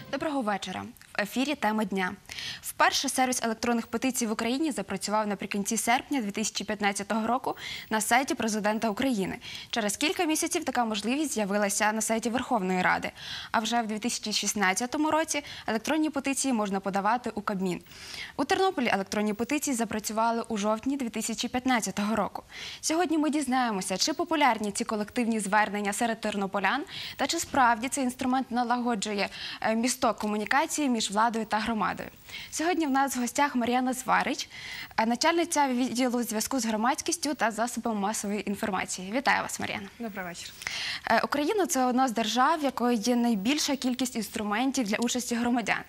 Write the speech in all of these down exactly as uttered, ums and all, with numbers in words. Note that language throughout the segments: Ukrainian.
Доброго вечора. В ефірі «Тема дня». Вперше сервіс електронних петицій в Україні запрацював наприкінці серпня дві тисячі п'ятнадцятого року на сайті Президента України. Через кілька місяців така можливість з'явилася на сайті Верховної Ради. А вже в дві тисячі шістнадцятому році електронні петиції можна подавати у Кабмін. У Тернополі електронні петиції запрацювали у жовтні дві тисячі п'ятнадцятого року. Сьогодні ми дізнаємося, чи популярні ці колективні звернення серед тернополян, та чи справді цей інструмент налагоджує місток комунікації між владою та громадою. Сьогодні в нас в гостях Мар'яна Зварич, начальниця відділу зв'язку з громадськістю та засобами масової інформації. Вітаю вас, Мар'яна. Добрий вечір. Україна – це одна з держав, в якої є найбільша кількість інструментів для участі громадян.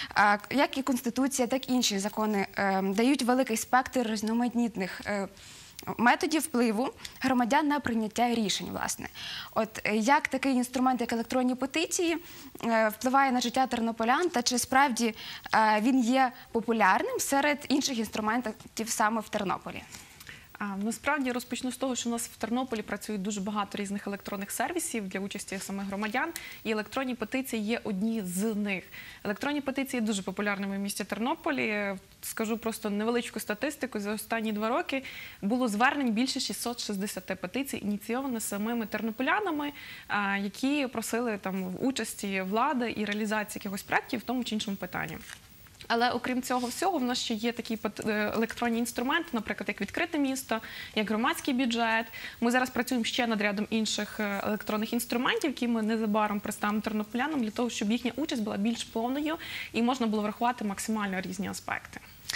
Як і Конституція, так і інші закони дають великий спектр різноманітних методів впливу громадян на прийняття рішень, власне. От як такий інструмент, як електронні петиції, впливає на життя тернополян, та чи справді він є популярним серед інших інструментів саме в Тернополі? Насправді, розпочну з того, що у нас в Тернополі працює дуже багато різних електронних сервісів для участі самих громадян, і електронні петиції є одні з них. Електронні петиції дуже популярними в місті Тернополі. Скажу просто невеличку статистику. За останні два роки було звернень більше шістсот шістдесят петицій, ініційовано самими тернополянами, які просили там участі влади і реалізації якихось проєктів в тому чи іншому питанні. Але окрім цього всього, в нас ще є такі електронні інструменти, наприклад, як відкрите місто, як громадський бюджет. Ми зараз працюємо ще над рядом інших електронних інструментів, які ми незабаром представимо тернополянам, для того, щоб їхня участь була більш повною і можна було врахувати максимально різні аспекти.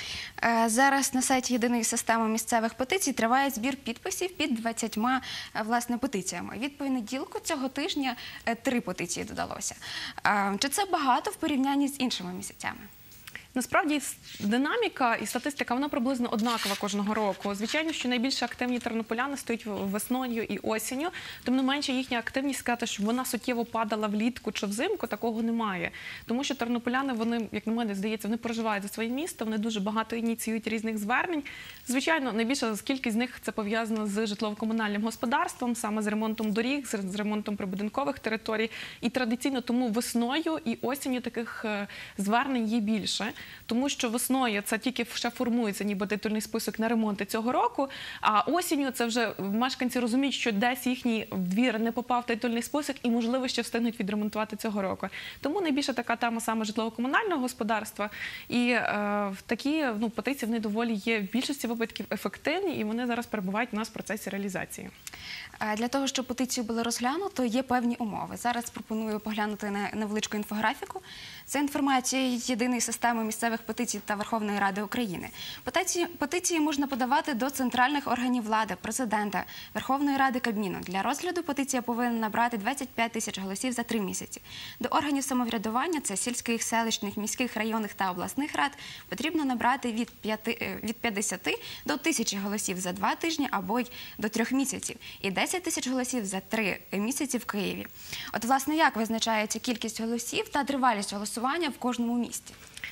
Зараз на сайті єдиної системи місцевих петицій триває збір підписів під двадцятьма, власне, петиціями. Від понеділку цього тижня три петиції додалося. Чи це багато в порівнянні з іншими місяцями? Насправді, динаміка і статистика, вона приблизно однакова кожного року. Звичайно, що найбільше активні тернополяни стоять весною і осінню, тим не менше їхня активність, сказати, що вона суттєво падала влітку чи взимку, такого немає. Тому що тернополяни, вони, як на мене здається, вони проживають за своє місто, вони дуже багато ініціюють різних звернень. Звичайно, найбільша кількість з них це пов'язано з житлово-комунальним господарством, саме з ремонтом доріг, з ремонтом прибудинкових територій. І традиційно тому весною і осінню таких звернень є більше. Тому що весною це тільки ще формується ніби титульний список на ремонти цього року, а осінню це вже мешканці розуміють, що десь їхній двір не попав в титульний список і, можливо, ще встигнуть відремонтувати цього року. Тому найбільша така тема саме житлово-комунального господарства. І е, такі ну, петиції, вони доволі є в більшості випадків ефективні, і вони зараз перебувають у нас в процесі реалізації. Для того, щоб петицію було розглянуто, є певні умови. Зараз пропоную поглянути на невеличку інфографіку. Це інформація єдиної системи місцевих петицій та Верховної Ради України. Петиції, петиції можна подавати до центральних органів влади, президента, Верховної Ради, Кабміну. Для розгляду петиція повинна набрати двадцять п'ять тисяч голосів за три місяці. До органів самоврядування, це сільських, селищних, міських, районних та обласних рад, потрібно набрати від, п'яти, від п'ятдесяти до тисячі голосів за два тижні або й до трьох місяців. І десять тисяч голосів за три місяці в Києві. От, власне, як визначається кількість голосів та тривалість голосування в кожному місті?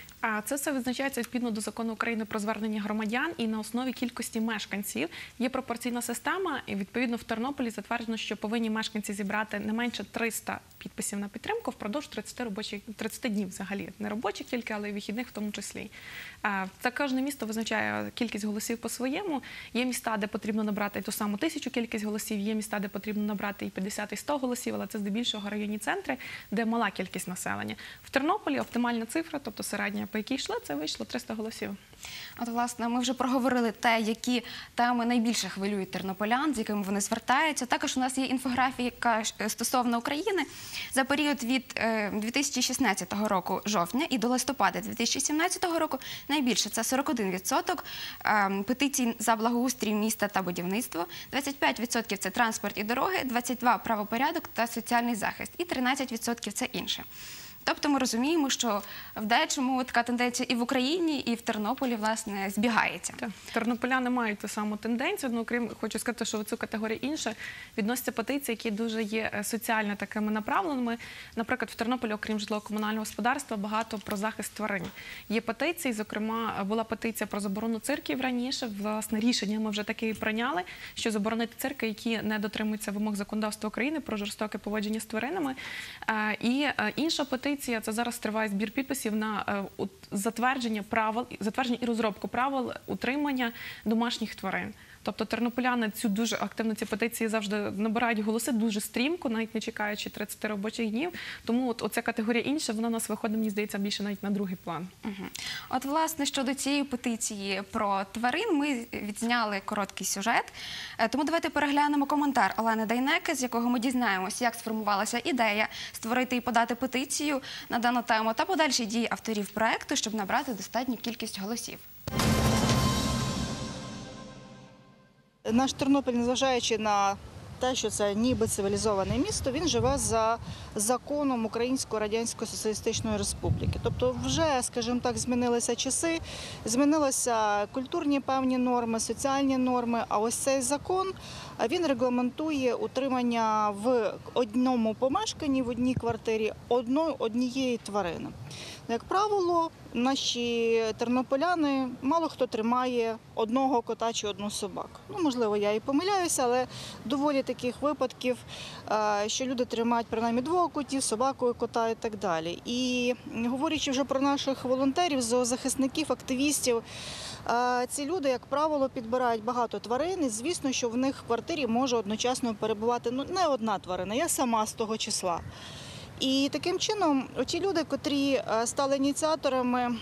Це все визначається відповідно до Закону України про звернення громадян, і на основі кількості мешканців є пропорційна система, і відповідно в Тернополі затверджено, що повинні мешканці зібрати не менше триста підписів на підтримку впродовж тридцяти, робочих, тридцяти днів взагалі. Не робочих тільки, але й вихідних в тому числі. Це кожне місто визначає кількість голосів по-своєму. Є міста, де потрібно набрати ту саму тисячу кількість голосів, є міста, де потрібно набрати і п'ятдесят, і сто голосів, але це здебільшого районні центри, де мала кількість населення. В Тернополі оптимальна цифра, тобто середня, по якій йшли, це вийшло триста голосів. От, власне, ми вже проговорили те, які теми найбільше хвилюють тернополян, з якими вони звертаються. Також у нас є інфографіка стосовно України. За період від дві тисячі шістнадцятого року жовтня і до листопада дві тисячі сімнадцятого року найбільше – це сорок один відсоток петицій за благоустрій міста та будівництво, двадцять п'ять відсотків – це транспорт і дороги, двадцять два відсотки – правопорядок та соціальний захист і тринадцять відсотків – це інше. Тобто ми розуміємо, що в дечому така тенденція і в Україні, і в Тернополі, власне, збігається. Так. Тернополяни мають ту саму тенденцію, ну, окрім, хочу сказати, що в цю категорію інше відносяться петиції, які дуже є соціально такими направленими. Наприклад, в Тернополі, окрім житлово-комунального господарства, багато про захист тварин. Є петиції, зокрема, була петиція про заборону цирків раніше, власне, рішення ми вже таки прийняли, що заборонити цирки, які не дотримуються вимог законодавства України про жорстоке поводження з тваринами. І інша петиція петиція, це зараз триває збір підписів на е, от затвердження правил, затвердження і розробку правил утримання домашніх тварин. Тобто тернополяни цю дуже активно ці петиції завжди набирають голоси дуже стрімко, навіть не чекаючи тридцяти робочих днів. Тому от оця категорія інша, вона у нас виходить, мені здається, більше навіть на другий план. Угу. От, власне, щодо цієї петиції про тварин, ми відзняли короткий сюжет. Е, Тому давайте переглянемо коментар Олени Дейнеки, з якого ми дізнаємося, як сформувалася ідея створити і подати петицію на дану тему та подальші дії авторів проекту, щоб набрати достатню кількість голосів. Наш Тернопіль, незважаючи на те, що це ніби цивілізоване місто, він живе за законом Української Радянської Соціалістичної Республіки. Тобто вже, скажімо так, змінилися часи, змінилися культурні певні норми, соціальні норми, а ось цей закон, він регламентує утримання в одному помешканні, в одній квартирі одної, однієї тварини. Як правило, наші тернополяни, мало хто тримає одного кота чи одну собаку. Ну, можливо, я і помиляюся, але доволі таких випадків, що люди тримають принаймні двох котів, собаку, кота і так далі. І говорячи вже про наших волонтерів, зоозахисників, активістів, ці люди, як правило, підбирають багато тварин, і звісно, що в них в квартирі може одночасно перебувати ну, не одна тварина, я сама з того числа. І таким чином, ті люди, котрі стали ініціаторами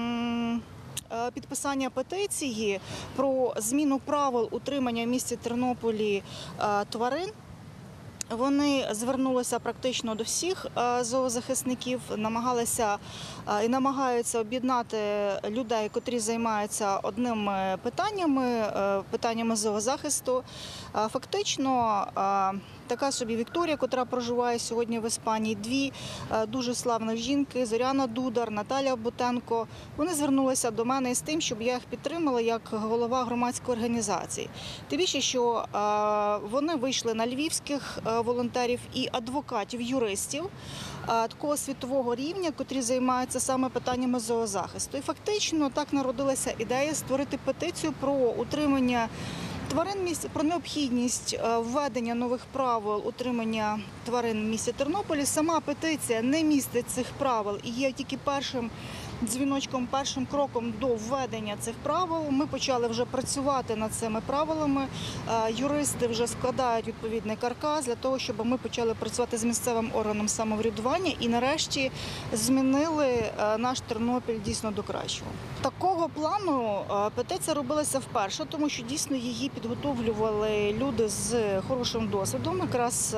підписання петиції про зміну правил утримання в місті Тернополі тварин, вони звернулися практично до всіх зоозахисників, намагалися і намагаються об'єднати людей, котрі займаються одними питаннями, питаннями зоозахисту. Фактично, така собі Вікторія, котра проживає сьогодні в Іспанії, дві дуже славних жінки, Зоряна Дудар, Наталя Бутенко, вони звернулися до мене із тим, щоб я їх підтримала як голова громадської організації. Тим більше, що вони вийшли на львівських волонтерів і адвокатів, юристів такого світового рівня, котрі займаються саме питаннями зоозахисту. І фактично так народилася ідея створити петицію про утримання тварин, про необхідність введення нових правил утримання тварин в місті Тернополі. Сама петиція не містить цих правил і є тільки першим дзвіночком, першим кроком до введення цих правил. Ми почали вже працювати над цими правилами. Юристи вже складають відповідний каркас для того, щоб ми почали працювати з місцевим органом самоврядування і нарешті змінили наш Тернопіль дійсно до кращого. Такого плану петиція робилася вперше, тому що дійсно її підготовлювали люди з хорошим досвідом. Якраз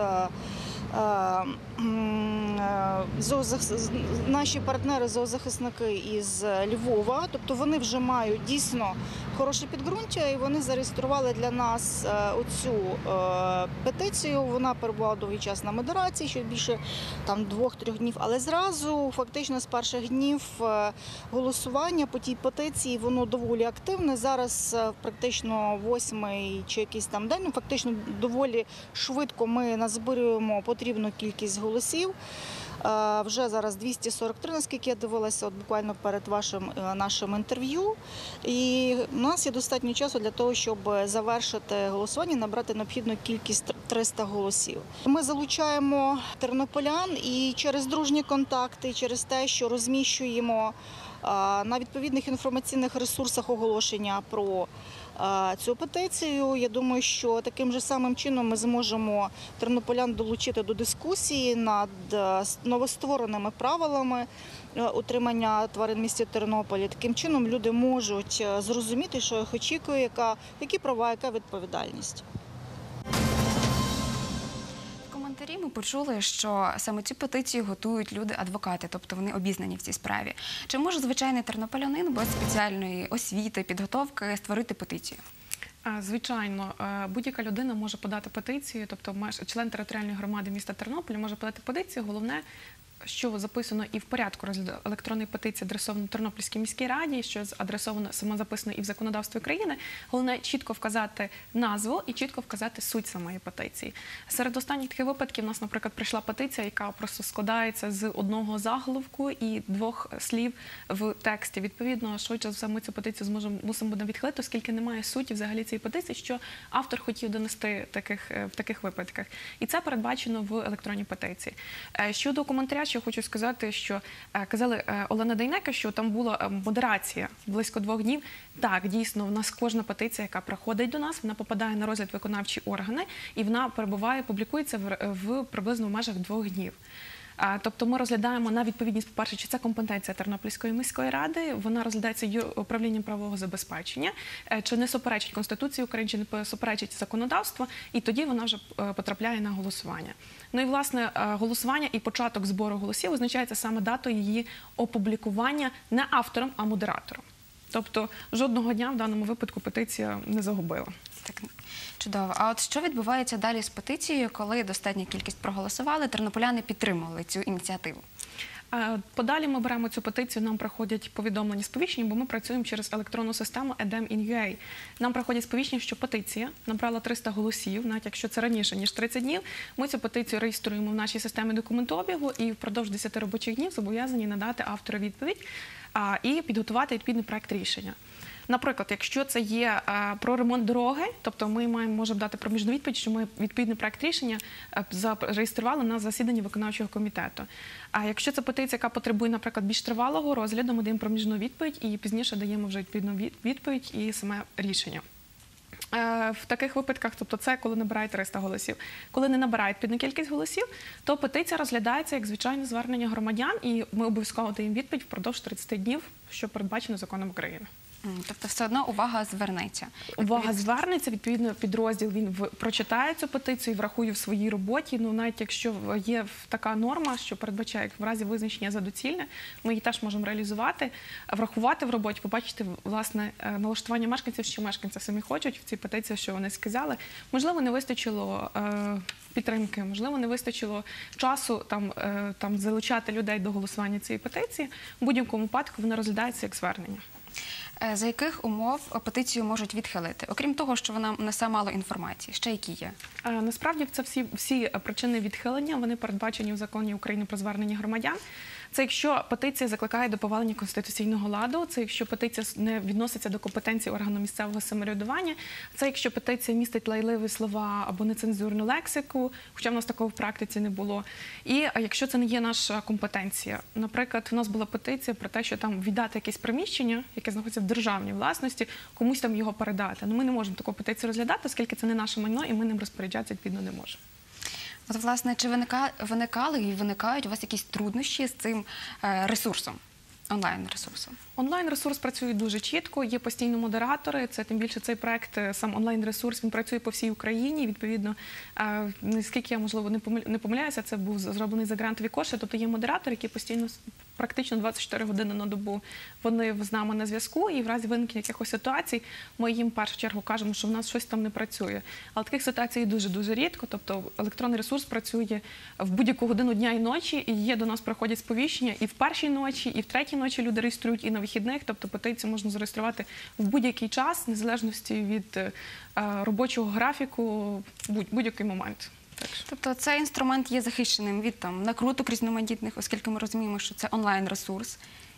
наші партнери, зоозахисники із Львова, тобто вони вже мають дійсно хороше підґрунтя і вони зареєстрували для нас оцю петицію. Вона перебувала довгий час на модерації, ще більше там двох-трьох днів, але зразу фактично з перших днів голосування по тій петиції воно доволі активне. Зараз практично восьмий чи якийсь там день, ну, фактично доволі швидко ми назбирюємо потрібну кількість голосів. Вже зараз двісті сорок три, наскільки я дивилася, от буквально перед вашим нашим інтерв'ю. І у нас є достатньо часу для того, щоб завершити голосування, набрати необхідну кількість триста голосів. Ми залучаємо тернополян і через дружні контакти, через те, що розміщуємо на відповідних інформаційних ресурсах оголошення про цю петицію. Я думаю, що таким же самим чином ми зможемо тернополян долучити до дискусії над новоствореними правилами утримання тварин в місті Тернополі. Таким чином люди можуть зрозуміти, що їх очікує, яка, які права, яка відповідальність. Ми почули, що саме цю петицію готують люди-адвокати, тобто вони обізнані в цій справі. Чи може звичайний тернополянин без спеціальної освіти, підготовки створити петицію? Звичайно, будь-яка людина може подати петицію, тобто член територіальної громади міста Тернополя може подати петицію. Головне, що записано і в порядку розгляду електронної петиції адресовано Тернопільській міській раді, що адресовано, самозаписано і в законодавстві України. Головне чітко вказати назву і чітко вказати суть самої петиції. Серед останніх таких випадків у нас, наприклад, прийшла петиція, яка просто складається з одного заголовку і двох слів в тексті. Відповідно, швидше за все ми цю петицію зможемо, мусимо будемо відхилити, оскільки немає суті взагалі цієї петиції, що автор хотів донести таких, в таких випадках. І це передбачено в електронній петиції. Щодо коментаря, ще хочу сказати, що е, казали е, Олена Дейнека, що там була е, модерація близько двох днів. Так, дійсно, у нас кожна петиція, яка приходить до нас, вона попадає на розгляд виконавчі органи і вона перебуває, публікується в, в приблизно в межах двох днів. А, Тобто ми розглядаємо на відповідність, по-перше, чи це компетенція Тернопільської міської ради, вона розглядається ю- управлінням правового забезпечення, е, чи не суперечить Конституції України, чи не суперечить законодавству, і тоді вона вже е, потрапляє на голосування. Ну і, власне, е, голосування і початок збору голосів визначається саме датою її опублікування не автором, а модератором. Тобто жодного дня в даному випадку петиція не загубила. Так, чудово. А от що відбувається далі з петицією, коли достатня кількість проголосували, тернополяни підтримували цю ініціативу? Е, Подалі ми беремо цю петицію, нам приходять повідомлення сповіщення, бо ми працюємо через електронну систему едем ін ю ей. Нам приходять сповіщення, що петиція набрала триста голосів, навіть якщо це раніше, ніж тридцять днів. Ми цю петицію реєструємо в нашій системі документообігу і впродовж десяти робочих днів зобов'язані надати автору відповідь а, і підготувати відповідний проект рішення. Наприклад, якщо це є е, про ремонт дороги, тобто ми маємо, можемо дати проміжну відповідь, що ми відповідний проект рішення е, зареєстрували на засіданні виконавчого комітету. А якщо це петиція, яка потребує, наприклад, більш тривалого розгляду, ми даємо проміжну відповідь і пізніше даємо вже відповідну від- відповідь і саме рішення. Е, В таких випадках, тобто це коли набирають триста голосів. Коли не набирають підну кількість голосів, то петиція розглядається як звичайне звернення громадян, і ми обов'язково даємо відповідь впродовж тридцяти днів, що передбачено законом України. М, Тобто все одно увага звернеться. Увага звернеться, відповідно, підрозділ він в- прочитає цю петицію і врахує в своїй роботі. Ну, навіть якщо в- є в- така норма, що передбачає, як в разі визначення за доцільне, ми її теж можемо реалізувати, врахувати в роботі, побачити, власне, е, налаштування мешканців, що мешканці самі хочуть в цій петиції, що вони сказали. Можливо, не вистачило е, підтримки, можливо, не вистачило часу там, е, там залучати людей до голосування цієї петиції. В будь-якому випадку вона розглядається як звернення. Е, За яких умов петицію можуть відхилити? Окрім того, що вона несе мало інформації, ще які є? Е, Насправді це всі, всі причини відхилення, вони передбачені в законі України про звернення громадян. Це якщо петиція закликає до повалення конституційного ладу, це якщо петиція не відноситься до компетенції органу місцевого самоврядування, це якщо петиція містить лайливі слова або нецензурну лексику, хоча в нас такого в практиці не було. І е, якщо це не є наша компетенція. Наприклад, у нас була петиція про те, що там віддати якесь приміщення, яке знаходиться в державній власності, комусь там його передати. Ну, ми не можемо таку петицію розглядати, оскільки це не наше майно, і ми ним розпоряджатися відповідно не можемо. От, власне, чи виника... виникали і виникають у вас якісь труднощі з цим е, ресурсом, онлайн-ресурсом? Онлайн-ресурс працює дуже чітко, є постійні модератори, це тим більше цей проект, е, сам онлайн-ресурс, він працює по всій Україні, відповідно, е, наскільки я, можливо, не помиля- не помиляюся, це був зроблений за грантові кошти, тобто є модератори, які постійно с- практично двадцять чотири години на добу вони з нами на зв'язку, і в разі виникнення якихось ситуацій ми їм в першу чергу кажемо, що в нас щось там не працює. Але таких ситуацій дуже-дуже рідко, тобто електронний ресурс працює в будь-яку годину дня і ночі, і є до нас приходять сповіщення і в першій ночі, і в третій ночі люди реєструють, і на вихідних, тобто петицію можна зареєструвати в будь-який час, незалежності від е, робочого графіку, будь- будь-який момент. Так що. Тобто цей інструмент є захищеним від там, накруток різноманітних, оскільки ми розуміємо, що це онлайн-ресурс.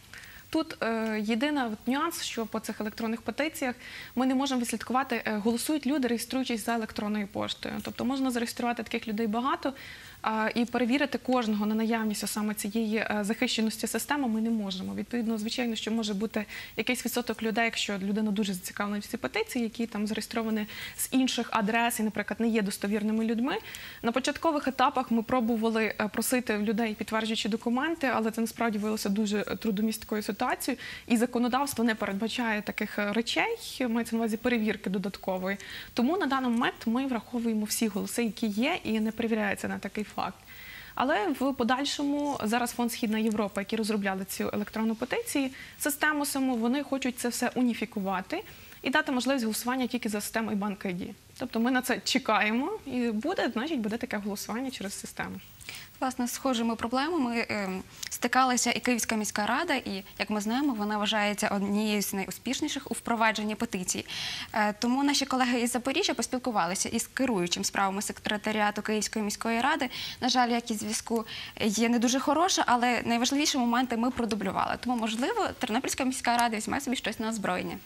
Тут е, єдиний от нюанс, що по цих електронних петиціях ми не можемо відслідкувати, е, голосують люди, реєструючись за електронною поштою. Тобто можна зареєструвати таких людей багато, а, і перевірити кожного на наявність саме цієї е, захищеності системи ми не можемо. Відповідно, звичайно, що може бути якийсь відсоток людей, якщо людина дуже зацікавлена в цій петиції, які там зареєстровані з інших адрес і, наприклад, не є достовірними людьми. На початкових етапах ми пробували е, просити в людей підтверджуючі документи, але це насправді виявилося дуже трудомісткою ситуацією, і законодавство не передбачає таких е, речей, мається на увазі перевірки додаткової. Тому на даний момент ми враховуємо всі голоси, які є, і не перевіряється на такий факт. Але в подальшому зараз фонд Східна Європа, які розробляли цю електронну петицію, систему саму, вони хочуть це все уніфікувати і дати можливість голосування тільки за системою Банк ай ді. Тобто ми на це чекаємо, і буде, значить, буде таке голосування через систему. Власне, з схожими проблемами е, стикалася і Київська міська рада, і, як ми знаємо, вона вважається однією з найуспішніших у впровадженні петицій. Е, тому наші колеги із Запоріжжя поспілкувалися із керуючим справами секретаріату Київської міської ради. На жаль, якість зв'язку є не дуже хороша, але найважливіші моменти ми продублювали. Тому, можливо, Тернопільська міська рада візьме собі щось на озброєння.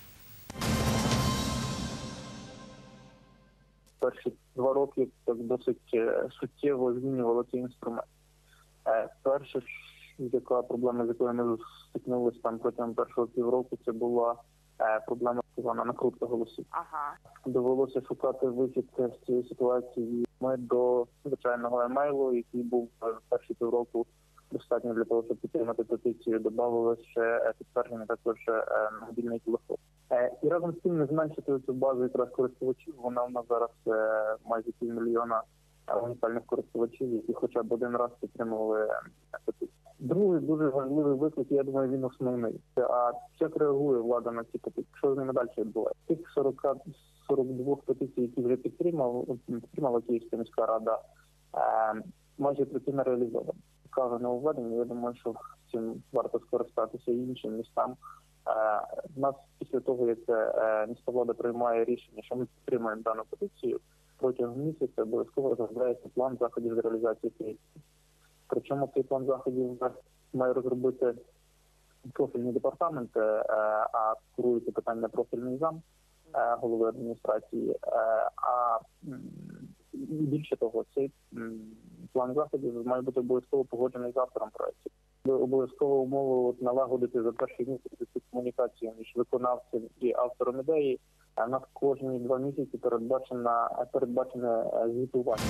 Перші два роки так досить е, суттєво змінювали цей інструмент. Е, Перше, яка проблема, з якою ми стикнулися там протягом першого півроку, це була е, проблема вона накрутка голосів. Ага. Довелося шукати вихід з цієї ситуації. Ми до звичайного емейлу, який був в перші півроку достатньо для того, щоб підтримати петицію, додали ще підтвердження також е, мобільний телефон. Е, І разом з тим не зменшити цю базу якраз користувачів. Вона у нас зараз е, майже півмільйона унікальних користувачів, які хоча б один раз підтримували петицію. Другий дуже важливий виклик, я думаю, він основний. А як реагує влада на ці петиції? Що з ними далі відбувається? Тих сорок сорок два петицій, які вже підтримала, підтримала Київська міська рада, майже третина реалізована. Каже нововведення, я думаю, що цим варто скористатися і іншим містам. У нас після того, як міська влада приймає рішення, що ми підтримуємо дану петицію, протягом місяця обов'язково розробляється план заходів з реалізації цієї. Причому цей план заходів має розробити профільний департамент, а курується питання профільний зам голови адміністрації. А більше того, цей план заходів має бути обов'язково погоджений з автором проєктів. Обов'язково умову налагодити за перший місяць цю комунікацію між виконавцем і автором ідеї. У нас кожні два місяці передбачено, передбачене звітування.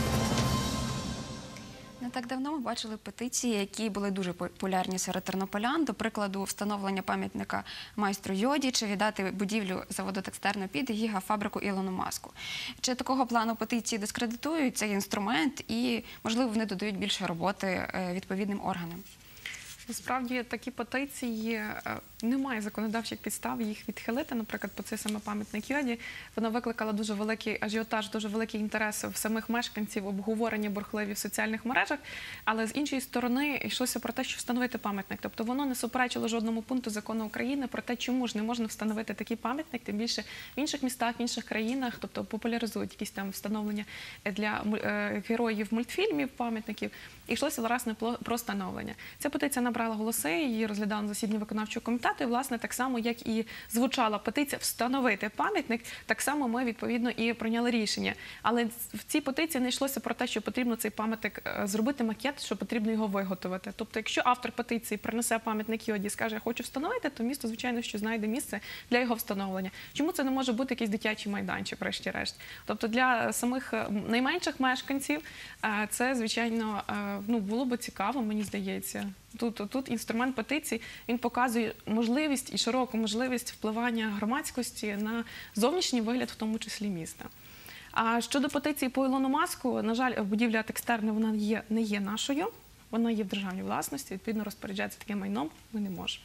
Не так давно ми бачили петиції, які були дуже популярні серед тернополян. До прикладу, встановлення пам'ятника майстру Йоді чи віддати будівлю заводу текстильного під гігафабрику Ілону Маску. Чи такого плану петиції дискредитують цей інструмент і, можливо, вони додають більше роботи відповідним органам? Насправді такі петиції, немає законодавчих підстав їх відхилити, наприклад, по цей саме пам'ятник Йоді. Вона викликала дуже великий ажіотаж, дуже великий інтерес в самих мешканців, обговорення бурхливі в соціальних мережах, але з іншої сторони йшлося про те, що встановити пам'ятник. Тобто воно не суперечило жодному пункту закону України про те, чому ж не можна встановити такий пам'ятник, тим більше в інших містах, в інших країнах, тобто популяризують якісь там встановлення для героїв мультфільмів, пам'ятників. І йшлося, власне, про встановлення. Ця петиція набрала голоси, її розглядали на засіданні виконавчого комітету, і, власне, так само, як і звучала петиція встановити пам'ятник, так само ми, відповідно, і прийняли рішення. Але в цій петиції не йшлося про те, що потрібно цей пам'ятник зробити макет, що потрібно його виготовити. Тобто, якщо автор петиції принесе пам'ятник Йоді і скаже, я хочу встановити, то місто, звичайно, що знайде місце для його встановлення. Чому це не може бути якийсь дитячий майданчик, врешті-решт? Тобто, для самих найменших мешканців це, звичайно, ну, було б цікаво, мені здається. Тут, тут інструмент петиції, він показує можливість і широку можливість впливання громадськості на зовнішній вигляд, в тому числі міста. А щодо петиції по Ілону Маску, на жаль, будівля текстильна, вона є, не є нашою, вона є в державній власності, відповідно розпоряджатися таким майном ми не можемо.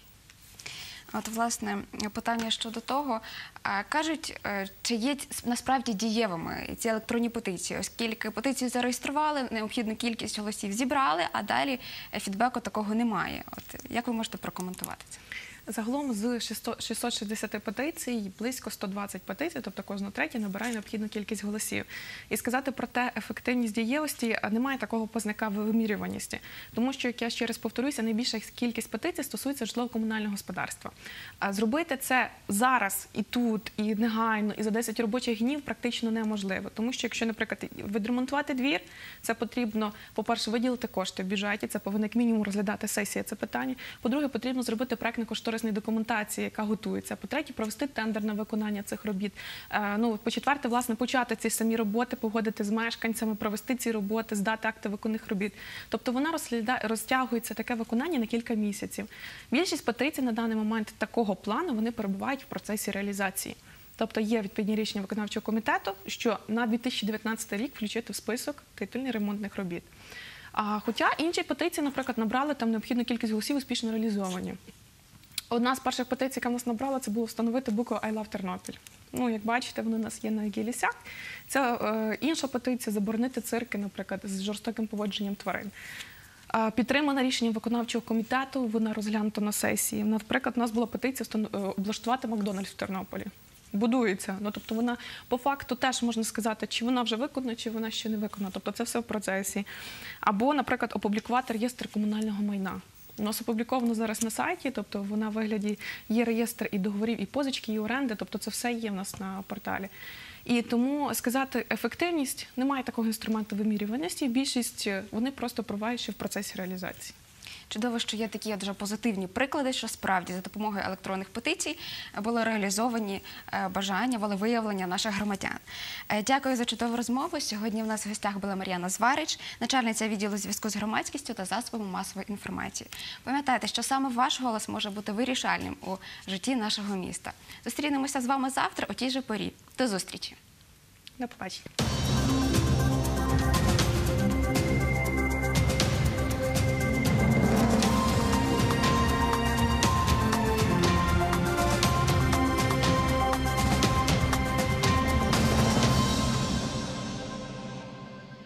От, власне, питання щодо того, кажуть, чи є насправді дієвими ці електронні петиції, оскільки петицію зареєстрували, необхідну кількість голосів зібрали, а далі фідбеку такого немає. От, як ви можете прокоментувати це? Загалом з шістсот шістдесят петицій близько сто двадцять петицій, тобто кожна третя набирає необхідну кількість голосів. І сказати про те, ефективність дієвості, немає такого познака вимірюваності. Тому що, як я ще раз повторюся, найбільша кількість петицій стосується житлово-комунального господарства. А зробити це зараз, і тут, і негайно, і за десять робочих днів практично неможливо. Тому що, якщо, наприклад, відремонтувати двір, це потрібно, по-перше, виділити кошти в бюджеті, це повинна як мінімум розглядати сесія це питання. По-друге, потрібно зробити проектно-кошторисний документації, яка готується. По-третє, провести тендер на виконання цих робіт. Ну, по-четверте, власне, почати ці самі роботи, погодити з мешканцями, провести ці роботи, здати акти виконних робіт. Тобто вона розтягується, таке виконання, на кілька місяців. Більшість петицій на даний момент такого плану, вони перебувають в процесі реалізації. Тобто є відповідні рішення виконавчого комітету, що на дві тисячі дев'ятнадцятий рік включити в список титульних ремонтних робіт. А, хоча інші петиції, наприклад, набрали там необхідну кількість голосів, успішно реалізовані. Одна з перших петицій, яка в нас набрала, це було встановити букву «I love Тернопіль». Ну, як бачите, вони у нас є на Гілісях. Це е, інша петиція – заборонити цирки, наприклад, з жорстоким поводженням тварин. Е, підтримана рішенням виконавчого комітету, вона розглянута на сесії. Наприклад, у нас була петиція облаштувати Макдональдс в Тернополі. Будується. Ну, тобто вона по факту теж можна сказати, чи вона вже виконана, чи вона ще не виконана. Тобто це все в процесі. Або, наприклад, опублікувати реєстр комунального майна. У нас опубліковано зараз на сайті, тобто вона в вигляді є реєстр і договорів, і позички, і оренди, тобто це все є в нас на порталі. І тому сказати ефективність, немає такого інструменту вимірюваності. Більшість вони просто провають ще в процесі реалізації. Чудово, що є такі дуже позитивні приклади, що справді за допомогою електронних петицій були реалізовані е, бажання, волевиявлення наших громадян. Е, Дякую за чудову розмову. Сьогодні в нас в гостях була Мар'яна Зварич, начальниця відділу зв'язку з громадськістю та засобами масової інформації. Пам'ятайте, що саме ваш голос може бути вирішальним у житті нашого міста. Зустрінемося з вами завтра о тій же порі. До зустрічі! До побачення.